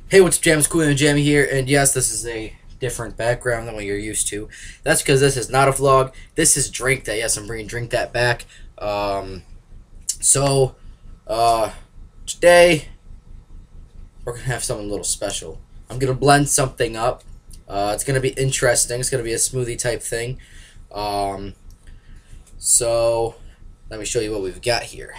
Hey, what's up, Jam? It's Cool and Jammy here, and yes, this is a different background than what you're used to. That's because this is not a vlog. This is Drink That. Yes, I'm bringing Drink That back. So, today we're gonna have something a little special. I'm gonna blend something up. It's gonna be interesting. It's gonna be a smoothie type thing. So let me show you what we've got here.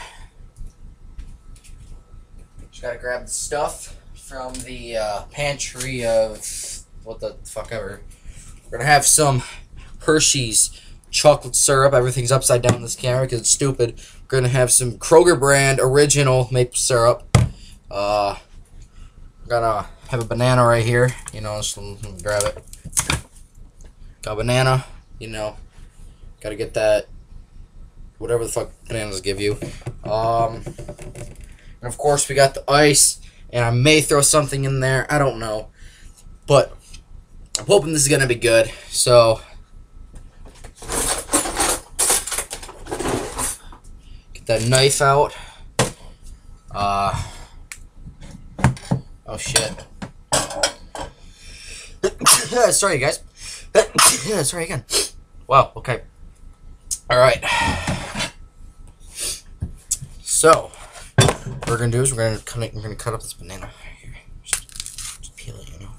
Just gotta grab the stuff from the pantry of what the fuck ever. We're gonna have some Hershey's chocolate syrup. Everything's upside down in this camera because it's stupid. We're gonna have some Kroger brand original maple syrup. We're gonna have a banana right here. You know, just let me grab it. Got a banana. You know, gotta get that. Whatever the fuck bananas give you. And of course we got the ice. And I may throw something in there. I don't know. But I'm hoping this is going to be good. So, get that knife out. Oh, shit. Sorry, guys. Sorry again. Wow, okay. Alright. So, what we're gonna do is we're gonna cut up this banana here. Just peel it, you know.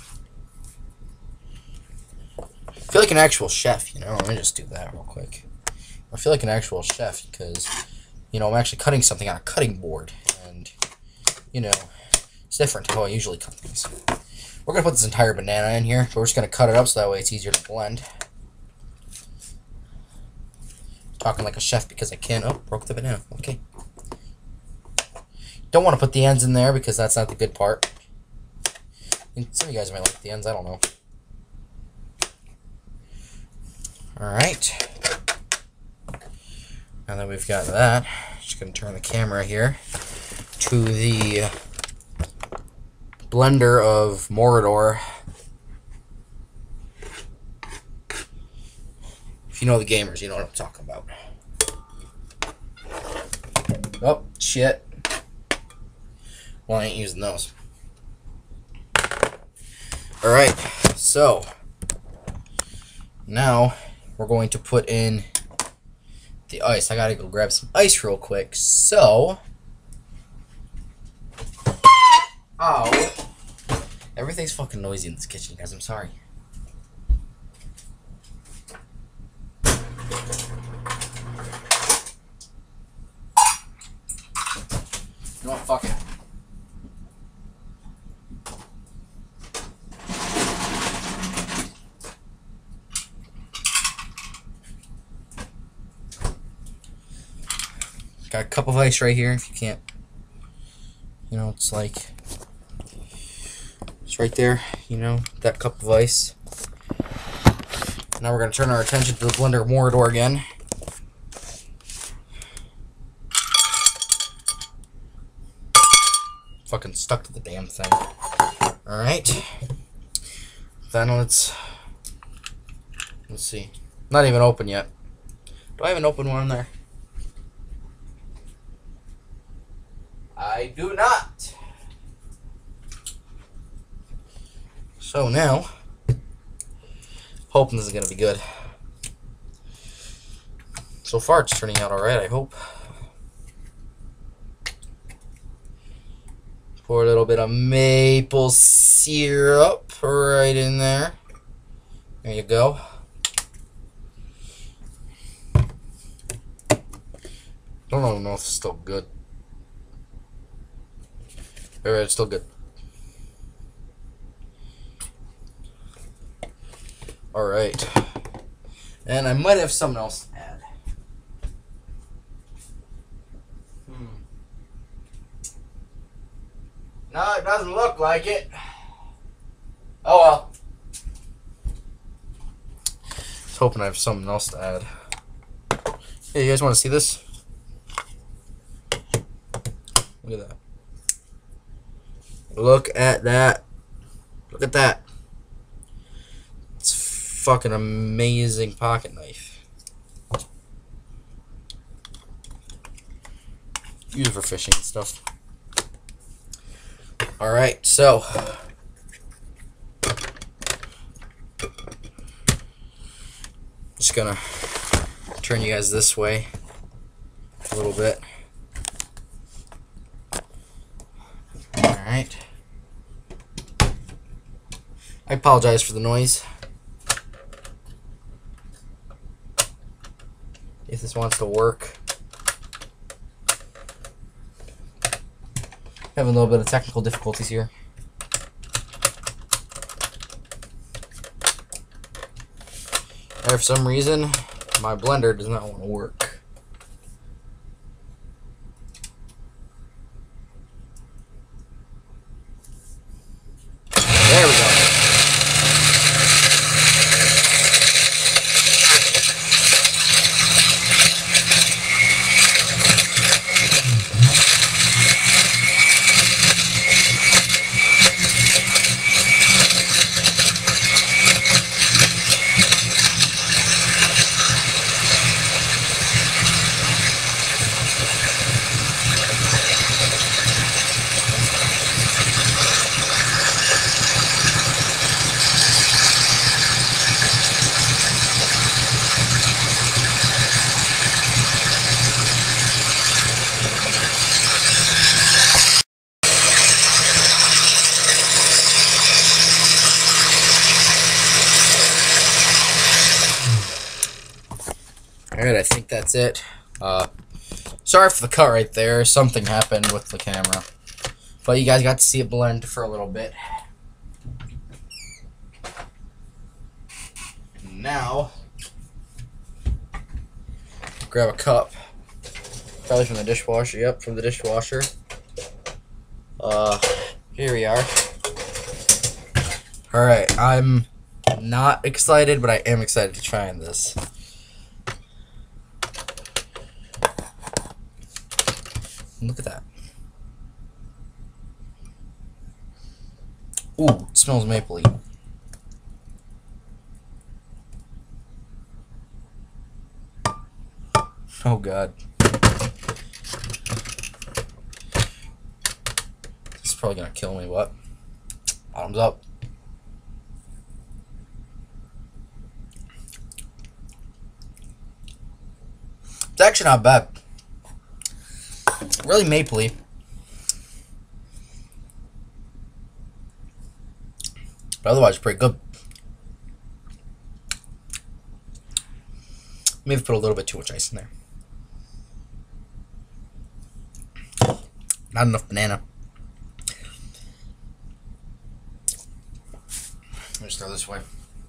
I feel like an actual chef, you know. Let me just do that real quick. I feel like an actual chef because, you know, I'm actually cutting something on a cutting board, and you know, it's different to how I usually cut things. We're gonna put this entire banana in here, but we're just gonna cut it up so that way it's easier to blend. Talking like a chef because I can't. Oh, broke the banana. Okay. Don't want to put the ends in there because that's not the good part. And some of you guys might like the ends, I don't know. Alright. Now that we've got that, just going to turn the camera here to the blender of Mordor. If you know the gamers, you know what I'm talking about. Oh, shit. Well, I ain't using those. Alright, so now we're going to put in the ice. I gotta go grab some ice real quick. So, ow. Everything's fucking noisy in this kitchen, guys. I'm sorry. You know what? Fuck it. Got a cup of ice right here. If you can't, you know, it's like it's right there. You know, that cup of ice. Now we're gonna turn our attention to the blender of Mordor again. Fucking stuck to the damn thing. All right. Then let's see. Not even open yet. Do I have an open one in there? I do not. So now, hoping this is going to be good. So far it's turning out alright, I hope. Pour a little bit of maple syrup right in there. There you go. Don't even know if it's still good. Alright, it's still good. Alright. And I might have something else to add. No, it doesn't look like it. Oh well. Just hoping I have something else to add. Hey, you guys want to see this? Look at that. Look at that. Look at that. It's fucking amazing pocket knife. Use it for fishing and stuff. Alright, so just gonna turn you guys this way a little bit. Alright. I apologize for the noise. If this wants to work. Having a little bit of technical difficulties here. And for some reason, my blender does not want to work. There we go. Alright, I think that's it. Sorry for the cut right there. Something happened with the camera. But you guys got to see it blend for a little bit. Now, grab a cup. Probably from the dishwasher. Yep, from the dishwasher. Here we are. Alright, I'm not excited, but I am excited to try this. Look at that. Ooh, it smells mapley. Oh god. This is probably gonna kill me, what? Bottoms up. It's actually not bad. Really mapley. But otherwise pretty good. Maybe put a little bit too much ice in there. Not enough banana. Let me just throw this away.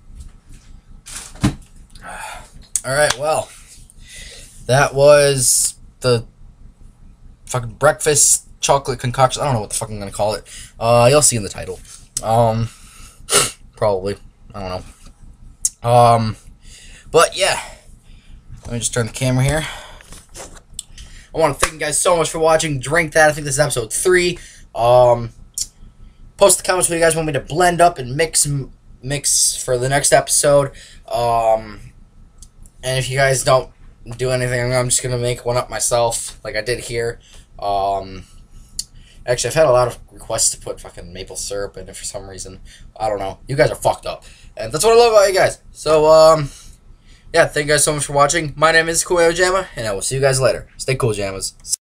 Alright, well. That was the fucking breakfast chocolate concoction. I don't know what the fuck I'm gonna call it. You'll see in the title. Probably. I don't know. But yeah. Let me just turn the camera here. I want to thank you guys so much for watching. Drink That. I think this is episode 3. Post the comments what you guys want me to blend up and mix for the next episode. And if you guys don't do anything, I'm just gonna make one up myself, like I did here. Actually, I've had a lot of requests to put fucking maple syrup in it for some reason. I don't know. You guys are fucked up. And that's what I love about you guys. So, yeah, thank you guys so much for watching. My name is Cool Jamma, and I will see you guys later. Stay cool, Jammas.